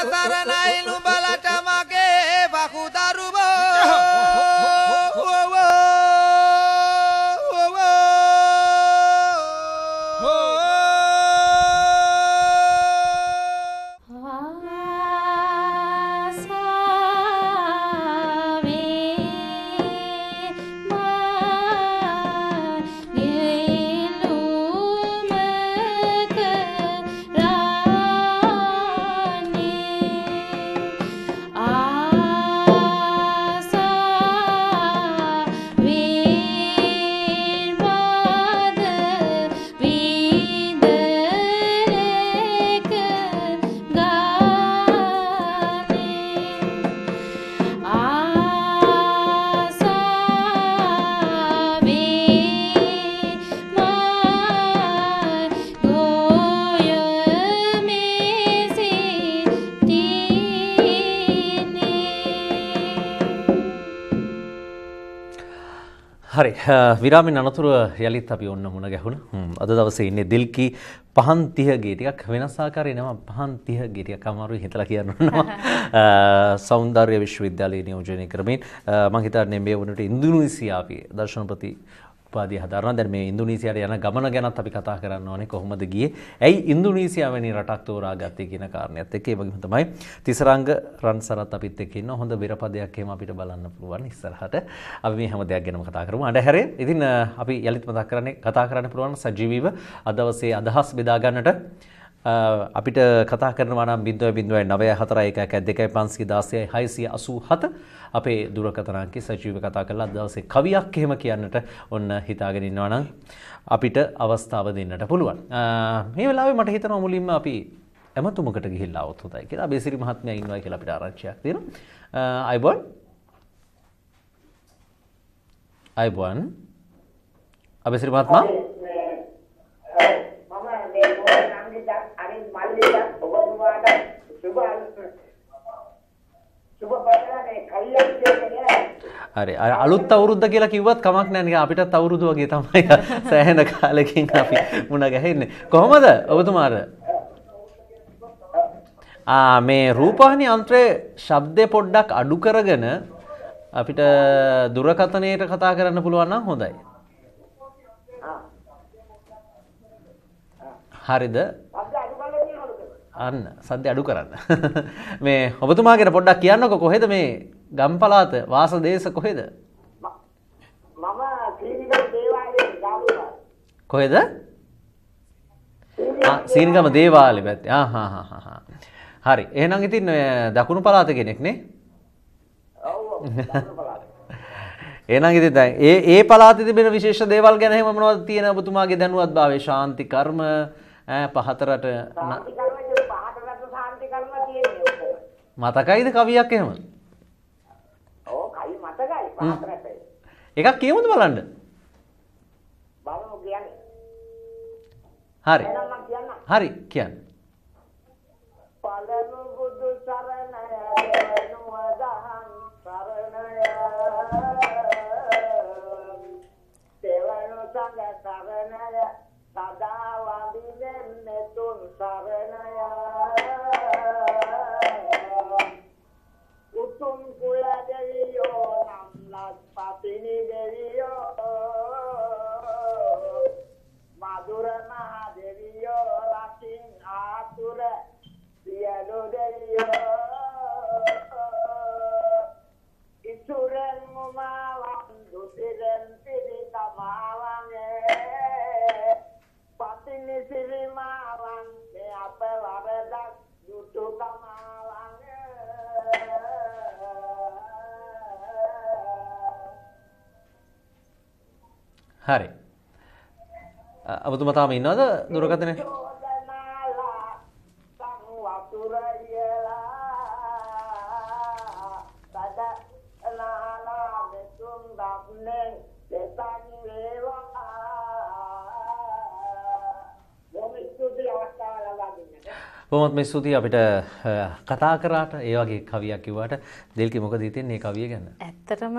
සරණයි නුඹලට මගේ වකුදරුවෝ හරි විරාමින් අනතුරුව යලිත් අපි ඔන්න මුණ ගැහුණා. අද දවසේ ඉන්නේ දිල්කි පහන් 30 ගේ ටිකක් වෙනස් ආකාරයේ නම පහන් 30 ගේ ටිකක් අමාරුයි හිතලා කියන්න ඕනවා. සෞන්දර්ය විශ්වවිද්‍යාලයේ නියෝජනය කරමින් මම හිතන්නේ මේ වුණට ඉන්දුනීසියාවේ දර්ශනපති උපාධිය හදාරනවා. දැන් මේ ඉන්දුනීසියාට යන ගමන ගැනත් අපි කතා කරන්න ඕනේ කොහොමද ගියේ? ඇයි ඉන්දුනීසියාව වැනි රටක් තෝරාගත්තේ කියන කාරණේත් එක්ක ඒ වගේම තමයි තිසරංග රන්සරත් අපිත් එක්ක ඉන්න හොඳ බිරපදයක් එහෙම අපිට බලන්න පුළුවන් ඉස්සරහට. අපි මේ හැම දෙයක් ගැනම කතා කරමු. අඩහැරේ. ඉතින් අපි යලිත් කතා කරන්න පුළුවන් සජීවීව අද දවසේ අදහස් බෙදා ගන්නට අපිට කතා කරනවා නම් 0.9412125687 අපේ දුරකථන අංකේ සජීව කතා කරලා අද දවසේ කවියක් එහෙම කියන්නට ඔන්න හිතාගෙන ඉන්නවා නම් අපිට අවස්ථාව දෙන්නට පුළුවන්. මේ වෙලාවේ මට හිතෙනවා මුලින්ම අපි එමතුමකට ගිහිල්ලා આવොත් හොඳයි කියලා. බේසිරි මහත්මයා ඉන්නවා කියලා අපිට ආරංචියක් දෙනවා. අයිබෝන් අබේසිරි මහත්මයා හරි අලුත් අවුරුද්ද කියලා කිව්වත් කමක් නැහැ නිකන් අපිටත් අවුරුදු වගේ තමයි සෑහෙන කාලෙකින් අපි මුණ ගැහෙන්නේ කොහමද ඔබතුමාට මේ රූපවාහිනී යන්ත්‍රයේ ශබ්දේ පොඩ්ඩක් අඩු කරගෙන අපිට දුරකථනයේට කතා කරන්න පුළුවන් නම් හොඳයි හරිද අන්න සද්ද අඩු කරන්න මේ ඔබතුමාගෙන පොඩ්ඩක් කියන්නකො කොහෙද මේ ගම් පළාත වාස දේශ කොහෙද මම සීනිගම දේවාලයේ ගාමුවා කොහෙද සීනිගම දේවාලේ පැත්තේ හරි එහෙනම් ඉතින් දකුණු පළාත කෙනෙක් නේ ඔව් දකුණු පළාත එහෙනම් ඉතින් දැන් ඒ පළාතේ තිබෙන විශේෂ දේවල් ගැන එහෙම මොනවද තියෙන ඔබතුමාගේ දැනුවත්භාවය ශාන්ති කර්ම පහතරට ශාන්ති කර්ම ශාන්ති කර්ම තියෙන්නේ මතකයිද කවියක් එහෙම ඔව් කයි මතකයි පහතරට එකක් කියමුද බලන්න බලමු කියන්නේ හරි එහෙනම් මම කියන්න හරි කියන්න පළමු බුදු සරණය දෙවනු වදහන් සරණය දෙවනු සංඝ සරණය සදා වඳින්නේ තුන් සරණය උතුම් කුල දෙවියෝ නම් ලක්පතිනි දෙවියෝ මధుර මහ දෙවියෝ ලකින් ආතුර සියලු දෙවියෝ ඉසුරන් මුමාවන් දුතිරන් පිරිතමාවන්නේ පතිනි සිරිමාවන් මේ අප වරදක් දුටු කමාවන්නේ හරි ඔබතුමා තාම ඉන්නවද දුරකථනේ කොහොමත් මේ ස්තුතියි අපිට කතා කරාට ඒ වගේ කවියක් කිව්වට දෙල්කි මොකද හිතෙන්නේ මේ කවිය ගැන? ඇත්තටම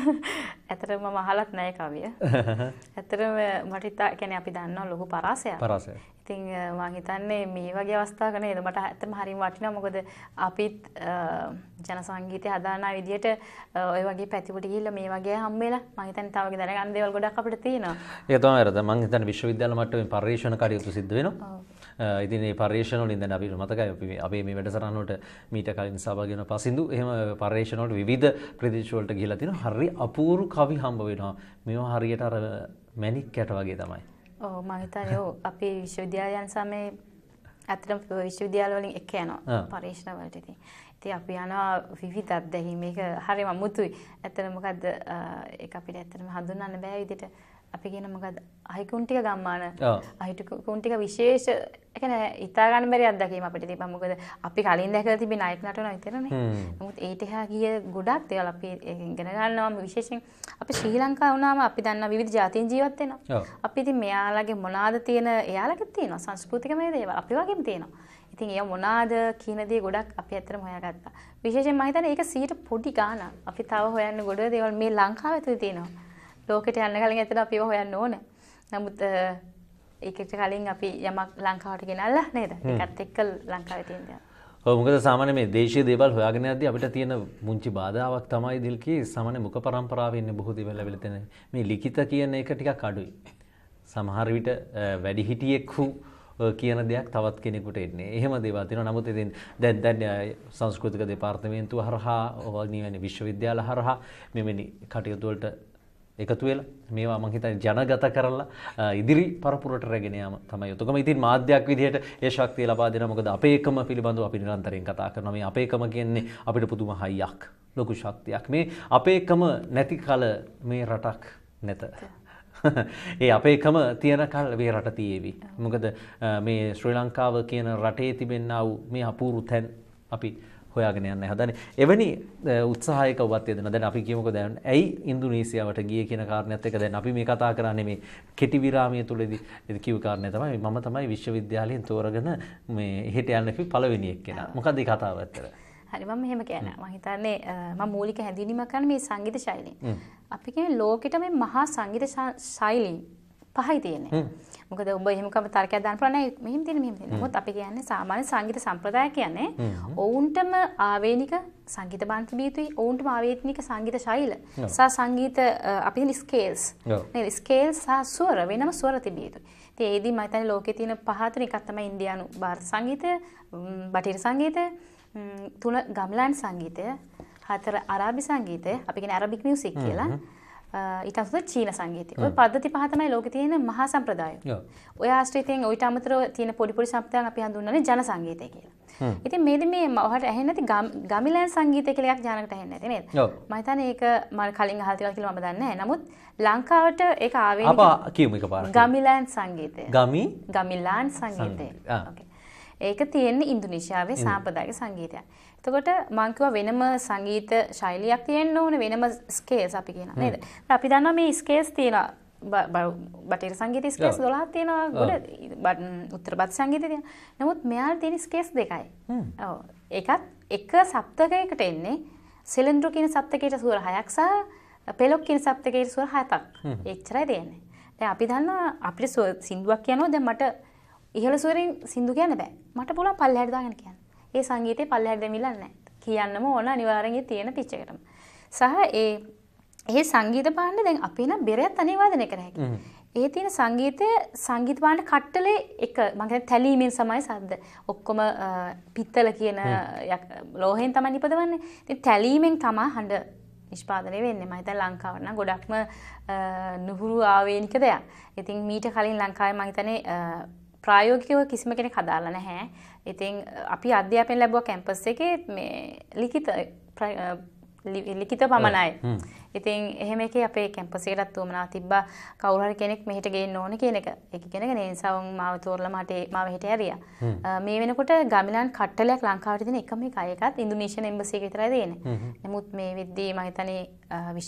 මම අහලත් නැහැ කවිය. ඇත්තටම මට කියන්නේ අපි දන්නවා ලොකු පරාසයක්. පරාසයක්. ඉතින් මම හිතන්නේ මේ වගේ අවස්ථාවක නේද මට ඇත්තම හරිම වටිනවා මොකද අපිත් ජන සංගීතය හදාන විදියට ඔය වගේ පැතිවලට ගිහිල්ලා මේ වගේ හම්බෙලා මම හිතන්නේ තව වගේ දැනගන්න දේවල් ගොඩක් අපිට තියෙනවා. ඒක තමයි අර මම හිතන්නේ විශ්වවිද්‍යාල මට්ටමේ පරිශන කටයුතු සිද්ධ වෙනවා. ඉතින් මේ පරිශන වලින් දැන් අපිට මතකයි අපි අපේ මේ වැඩසටහන වලට මීට කලින් සහභාගී වෙන පසින්දු එහෙම පරිශන වලට විවිධ ප්‍රදේශ වලට ගිහිලා තිනවා. හරි අපූර්ව කවි හම්බ වෙනවා. මේවා හරියට අර මැණික් කැට වගේ තමයි. ඔව් මම හිතන්නේ ඔව් අපේ විශ්වවිද්‍යාලයන් සමේ අතරම විශ්වවිද්‍යාල වලින් එක යනවා පරීක්ෂණ වලට ඉතින් අපි යනවා විවිධ අත්දැකීම් මේක හරිම අමුතුයි. ඇත්තට මොකද්ද ඒක අපිට ඇත්තටම හඳුන්වන්න බෑ විදිහට අපි කියන මොකද්ද අහිකුන් ටික ගම්මාන අහිකුන් ටික විශේෂ ඒ කියන්නේ හිතා ගන්න බැරි අත්දැකීම් අපිට තිබ්බා. මොකද අපි කලින් දැකලා තිබෙන නායක නටනවා විතරනේ. නමුත් ඒට එහා ගිය ගොඩක් දේවල් අපි ඉගෙන ගන්නවා. විශේෂයෙන් අපි ශ්‍රී ලංකාව වුණාම අපි දන්නා විවිධ ජාතීන් ජීවත් වෙනවා. අපි ඉතින් මෙයාලගේ මොනවාද තියෙන එයාලගේ තියෙනවා සංස්කෘතිකමය දේවල් අපි වගේම තියෙනවා. ඉතින් ඒ මොනවාද කියන දේ ගොඩක් අපි ඇත්තටම හොයාගත්තා. විශේෂයෙන් මම හිතන්නේ ඒක 100 පොඩි ගාණක්. අපි තව හොයන්න ගොඩ දේවල් මේ ලංකාවේ තියෙනවා. ලෝකෙට යන්න කලින් ඇත්තට අපි ඒව හොයන්න ඕනේ. නමුත් ඒකට කලින් අපි යමක් ලංකාවට ගෙනල්ලා නේද? ඒකත් එක්ක ලංකාවේ තියෙන දේ. ඔව් මොකද සාමාන්‍ය මේ දේශීය දේවල් හොයාගෙන යද්දී අපිට තියෙන මුංචි බාධාවක් තමයි දිල්කී සාමාන්‍ය මුඛ පරම්පරාවේ ඉන්න බොහෝ දේවල් ලැබිලා තියෙන මේ ලිඛිත කියන එක ටිකක් අඩුයි. සමහර විට වැඩිහිටියෙක් කියන දෙයක් තවත් කෙනෙකුට එන්නේ. එහෙම දේවල් තියෙනවා. නමුත් ඉතින් දැන් සංස්කෘතික දෙපාර්තමේන්තුව හරහා ඔවනි විශ්වවිද්‍යාල හරහා මෙවැනි කටයුතු වලට එකතු වෙලා මේවා මම හිතන්නේ ජනගත කරලා ඉදිරි පරපුරට රැගෙන යාම තමයි යුතුයකම. ඉතින් මාධ්‍යයක් විදිහට ඒ ශක්තිය ලබා දෙනවා. මොකද අපේකම පිළිබඳව අපි නිරන්තරයෙන් කතා කරනවා. මේ අපේකම කියන්නේ අපිට පුදුම හයියක්, ලොකු ශක්තියක්. මේ අපේකම නැති කල මේ රටක් නැත. ඒ අපේකම තියෙන කල් මේ රට තියේවි. මොකද මේ ශ්‍රී ලංකාව කියන රටේ තිබෙනා වූ මේ අපූර්ව තැන් අපි හොයාගෙන යන්න හදන්නේ. එවැනි උත්සාහයක ඔබත් යෙදෙනවා. දැන් අපි කියමුකෝ දැන් ඇයි ඉන්දුනීසියාවට ගියේ කියන කාරණේත් එක්ක දැන් අපි මේ කතා කරන්නේ මේ කෙටි විරාමයේ තුලදී කිව්ව කාරණේ තමයි මම තමයි විශ්වවිද්‍යාලයෙන් තෝරගෙන මේ එහෙට යන්න අපි පළවෙනි එක්කෙනා. මොකද්ද ඒ කතාව ඇත්තට? හරි මම මෙහෙම කියන්නේ. මම හිතන්නේ මම මූලික හැඳින්වීමක් කරන්නේ මේ සංගීත ශෛලිය. අපි කියන්නේ ලෝකෙට මේ මහා සංගීත ශෛලීන් පහයි තියෙන්නේ. මොකද ඔබ එහෙම කම තර්කයක් දාන්න පුළුවන් නෑ මෙහෙම තියෙන. මොකද අපි කියන්නේ සාමාන්‍ය සංගීත සම්ප්‍රදාය කියන්නේ ඔවුන්ටම ආවේනික සංගීත බාන්ති බීතුයි ඔවුන්ටම ආවේනික සංගීත ශෛල සහ සංගීත අපි කියන ස්කේල්ස් නේද ස්කේල්ස් සහ ස්වර වෙනම ස්වර තිබීතුයි. ඉතින් ඒදී මම හිතන්නේ ලෝකේ තියෙන පහතර එකක් තමයි ඉන්දියානු ಭಾರತ සංගීතය, බටහිර සංගීතය, තුන ගම්ලාන් සංගීතය, හතර අරාබි සංගීතය, අපි කියන්නේ අරබික් මියුසික් කියලා. ඊට අමතරව චීන සංගීතය. ඔය පද්ධති පහ තමයි ලෝකේ තියෙන මහා සම්ප්‍රදාය. ඔය ආශ්‍රිතයෙන් ඊට අමතරව තියෙන පොඩි පොඩි සම්ප්‍රදායන් අපි හඳුන්වන්නේ ජන සංගීතය කියලා. ඉතින් මේදී මේ ඔයාලට ඇහෙන්නේ නැති ගමිලෑන් සංගීතය කියලා එකක් ජානකට ඇහෙන්නේ නැති නේද? මම හිතන්නේ ඒක මම කලින් අහලා තියෙනවා කියලා මම දන්නේ නැහැ. නමුත් ලංකාවට ඒක ආවේනික අපා කියමු එකපාරට. ගමිලෑන් සංගීතය. ගමිලාන් සංගීතය. ඕකේ. ඒක තියෙන්නේ ඉන්දුනීසියාවේ සාම්ප්‍රදායික සංගීතයක්. එතකොට මම කිව්වා වෙනම සංගීත ශෛලියක් තියෙන්න ඕනේ වෙනම ස්කේල්ස් අපි කියනවා නේද? අපි දන්නවා මේ ස්කේල්ස් තියෙනවා බටහිර සංගීත ස්කේල්ස් 12ක් තියෙනවා ගොඩ උත්තර බත් සංගීතය තියෙනවා. නමුත් මෙයාලා තියෙන ස්කේල්ස් දෙකයි. ඔව්. ඒකත් එක සප්තකයකට එන්නේ සෙලෙන්ඩ්‍රෝ කියන සප්තකයට ස්වර 6ක් සහ පෙලොක් කියන සප්තකයට ස්වර 7ක්. එච්චරයි දෙන්නේ. දැන් අපි දන්නවා අපිට සින්දුවක් කියනවා දැන් මට ඉහළ ස්වරෙන් සින්දු කියන්න බෑ. මට පුළුවන් පල්ලෙහාට දාගෙන කියන්න. ඒ සංගීතේ පල්ලෙහාට දෙමිලා නැහැ. කියන්නම ඕන අනිවාර්යෙන් තියෙන පිච් එකටම. සහ ඒ සංගීත භාණ්ඩ දැන් අපි නම් බෙරයත් අනිවාර්යයෙන් කර හැකියි. ඒ තියෙන සංගීත භාණ්ඩ කට්ටලේ එක මම කියන්නේ තැලීමෙන් සමයි සද්ද. ඔක්කොම පිත්තල කියන ලෝහයෙන් තමයි නිපදවන්නේ. ඉතින් තැලීමෙන් තමයි හඬ නිෂ්පාදනය වෙන්නේ. මම හිතන්නේ ලංකාවට නම් ගොඩක්ම නුහුරු ආවේනික දෙයක්. ඉතින් මීට කලින් ලංකාවේ මම හිතන්නේ ප්‍රායෝගිකව කිසිම කෙනෙක් හදාලා නැහැ. ඉතින් අපි අධ්‍යාපනය ලැබුවා කැම්පස් එකේ මේ ලිඛිත පමණයි. ඉතින් එහෙම එකේ අපේ කැම්පස් එකටත් උවමනා තිබ්බා කවුරු හරි කෙනෙක් මෙහෙට ගේන්න ඕන කියන එක. ඒක ඉගෙනගෙන ඒ නිසා මාව තෝරලා මාව හෙට ඇරියා. මේ වෙනකොට ගමිලාන් කට්ටලයක් ලංකාවට තියෙන එකම එකයි එකත් ඉන්දුනීසියානු එම්බසි එක විතරයි දෙන්නේ. නමුත් මේ වෙද්දී මම හිතන්නේ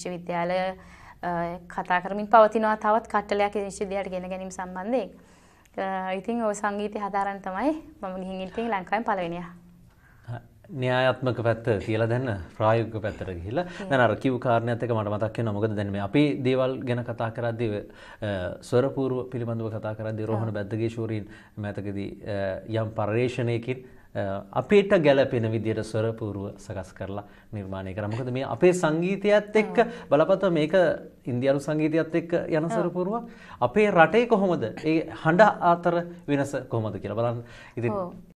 විශ්වවිද්‍යාල කතා කරමින් පවතිනවා තවත් කට්ටලයක් විශ්වවිද්‍යාලයට ගෙන ගැනීම සම්බන්ධයෙන්. ඉතින් ඔය සංගීතය හදාරන්න තමයි මම ගිහින් ඉන්නේ ලංකාවේ පළවෙනියා. න්‍යායාත්මක පැත්ත තියලා දැන් ප්‍රායෝගික පැත්තට ගිහිල්ලා දැන් අර කිව් කාරණේත් එක මට මතක් වෙනවා මොකද දැන් මේ අපේ දේවල් ගැන කතා කරද්දී ස්වරපූර්ව පිළිබඳව කතා කරද්දී රෝහණ බද්දගේ ශූරීන් මතකදී යම් පරිශ්‍රණයකින් අපේට ගැළපෙන විදියට ස්වරපූර්ව සකස් කරලා නිර්මාණය කරා. මොකද මේ අපේ සංගීතයත් එක්ක බලපතම මේක ඉන්දියානු සංගීතයත් එක්ක යන ස්වරපූර්ව අපේ රටේ කොහොමද ඒ හඬ අතර වෙනස කොහොමද කියලා බලන්න. ඉතින්